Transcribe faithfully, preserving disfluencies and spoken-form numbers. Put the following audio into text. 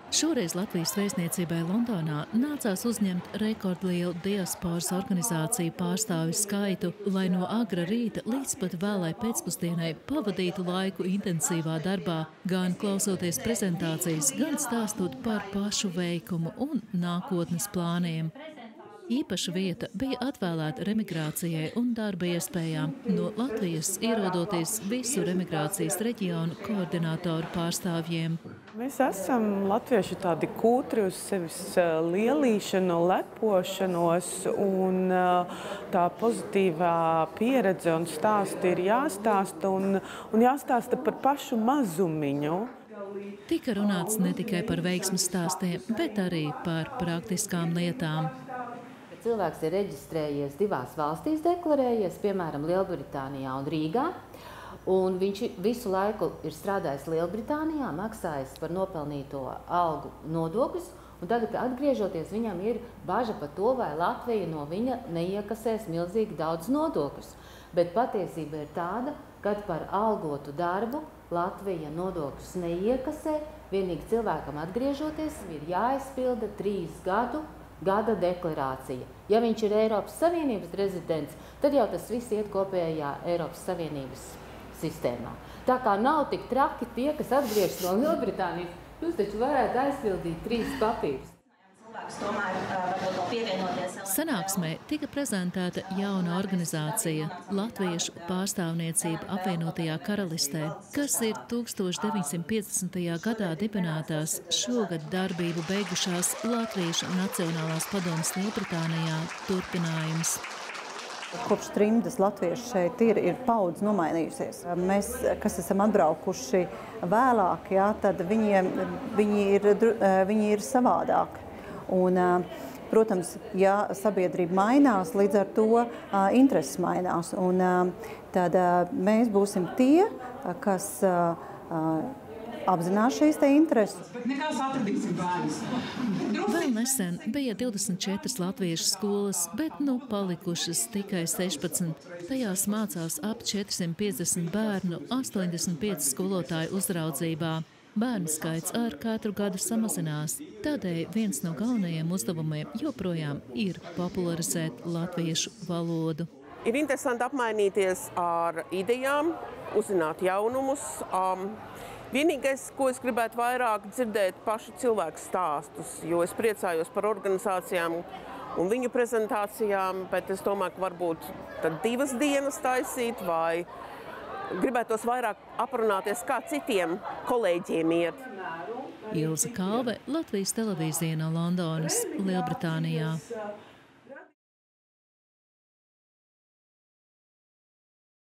Šoreiz Latvijas vēstniecībai Londonā nācās uzņemt rekordlielu diasporas organizāciju pārstāvju skaitu, lai no agra rīta līdz pat vēlai pēcpusdienai pavadītu laiku intensīvā darbā, gan klausoties prezentācijas, gan stāstot par pašu veikumu un nākotnes plāniem. Īpaša vieta bija atvēlēta remigrācijai un darba iespējām, no Latvijas ierodoties visu remigrācijas reģionu koordinātoru pārstāvjiem. Mēs esam latvieši tādi kūtri uz sevis lielīšanu, lepošanos, un tā pozitīvā pieredze un stāsti ir jāstāsta un, un jāstāsta par pašu mazumiņu. Tika runāts ne tikai par veiksmes stāstiem, bet arī par praktiskām lietām. Cilvēks ir reģistrējies divās valstīs, deklarējies, piemēram, Lielbritānijā un Rīgā, un viņš visu laiku ir strādājis Lielbritānijā, maksājis par nopelnīto algu nodokļus, un tad, atgriežoties, viņam ir baža par to, vai Latvija no viņa neiekasēs milzīgi daudz nodokļus. Bet patiesība ir tāda, ka par algotu darbu Latvija nodokļus neiekasē, vienīgi cilvēkam atgriežoties ir jāizpilda trīs gadu gada deklarācija. Ja viņš ir Eiropas Savienības rezidents, tad jau tas viss iet kopējā Eiropas Savienības sistēmā. Tā kā nav tik traki tie, kas atgriežas no Lielbritānijas, jūs taču varētu aizpildīt trīs papīrus. Sanāksmē tika prezentēta jauna organizācija Latviešu pārstāvniecība apvienotajā karalistē, kas ir tūkstoš deviņsimt piecdesmitajā gadā dibinātās, šogad darbību beigušās Latviešu Nacionālās padomes Lielbritānijā turpinājums. Kopš trimdas latvieši šeit ir, ir paudze nomainījusies. Mēs, kas esam atbraukuši vēlāk, jā, tad viņiem, viņi, ir, viņi ir savādāki. Un, protams, ja sabiedrība mainās, līdz ar to intereses mainās. Un, tad mēs būsim tie, kas apzinās šīs te intereses. Vēl nesen bija divdesmit četras latviešu skolas, bet nu palikušas tikai sešpadsmit. Tajās mācās ap četrsimt piecdesmit bērnu, astoņdesmit pieci skolotāju uzraudzībā. Bērnu skaits ar katru gadu samazinās. Tādēļ viens no galvenajiem uzdevumiem joprojām ir popularizēt latviešu valodu. Ir interesanti apmainīties ar idejām, uzzināt jaunumus. Um, vienīgais, ko es gribētu vairāk dzirdēt, pašu cilvēku stāstus, jo es priecājos par organizācijām un viņu prezentācijām, bet es domāju, ka varbūt tad divas dienas taisīt vai gribētos vairāk aprunāties, kā citiem kolēģiem iet. Ilze Kalve, Latvijas televīzija no Londonas, Lielbritānijā.